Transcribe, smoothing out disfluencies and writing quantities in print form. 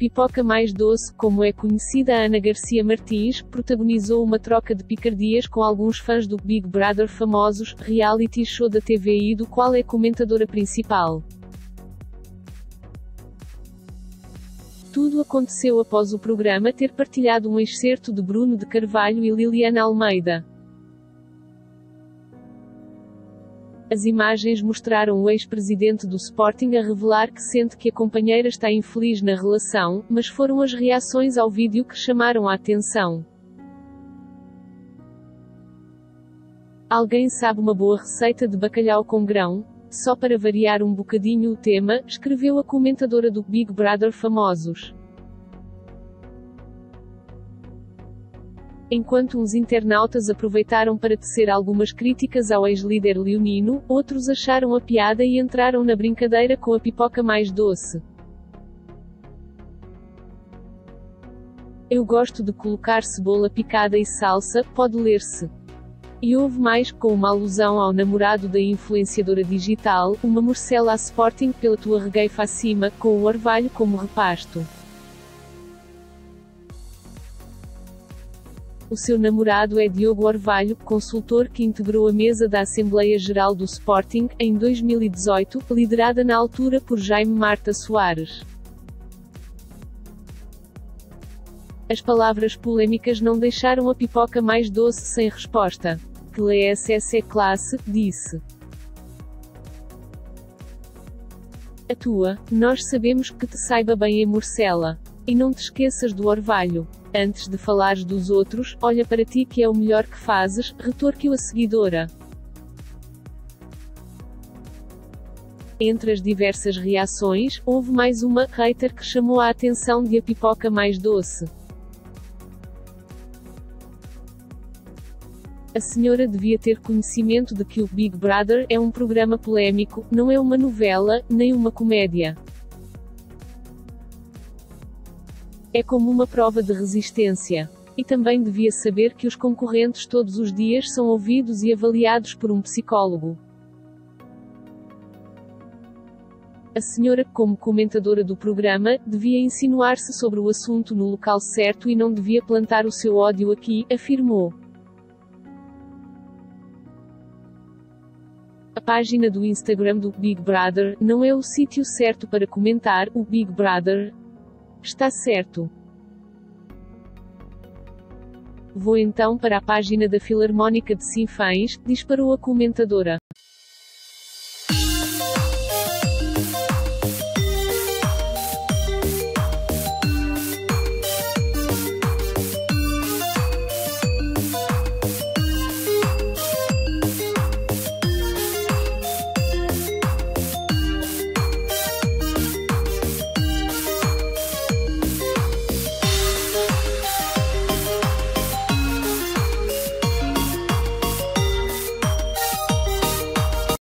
pipoca mais doce, como é conhecida a Ana Garcia Martins, protagonizou uma troca de picardias com alguns fãs do Big Brother Famosos, reality show da TVI do qual é comentadora principal. Tudo aconteceu após o programa ter partilhado um excerto de Bruno de Carvalho e Liliana Almeida. As imagens mostraram o ex-presidente do Sporting a revelar que sente que a companheira está infeliz na relação, mas foram as reações ao vídeo que chamaram a atenção. Alguém sabe uma boa receita de bacalhau com grão? Só para variar um bocadinho o tema, escreveu a comentadora do Big Brother Famosos. Enquanto uns internautas aproveitaram para tecer algumas críticas ao ex-líder leonino, outros acharam a piada e entraram na brincadeira com a pipoca mais doce. Eu gosto de colocar cebola picada e salsa, pode ler-se. E houve mais, com uma alusão ao namorado da influenciadora digital, uma morcela a Sporting pela tua regueifa acima, com o orvalho como repasto. O seu namorado é Diogo Orvalho, consultor que integrou a mesa da Assembleia Geral do Sporting, em 2018, liderada na altura por Jaime Marta Soares. As palavras polêmicas não deixaram a pipoca mais doce sem resposta. Que LSS é classe, disse. A tua, nós sabemos que te saiba bem em morcela. E não te esqueças do orvalho. Antes de falares dos outros, olha para ti que é o melhor que fazes, retorquiu a seguidora. Entre as diversas reações, houve mais uma hater que chamou a atenção de a pipoca mais doce. A senhora devia ter conhecimento de que o Big Brother é um programa polêmico, não é uma novela, nem uma comédia. É como uma prova de resistência. E também devia saber que os concorrentes todos os dias são ouvidos e avaliados por um psicólogo. A senhora, como comentadora do programa, devia insinuar-se sobre o assunto no local certo e não devia plantar o seu ódio aqui, afirmou. A página do Instagram do Big Brother não é o sítio certo para comentar. O Big Brother está certo. Vou então para a página da Filarmónica de Sinfãs, disparou a comentadora.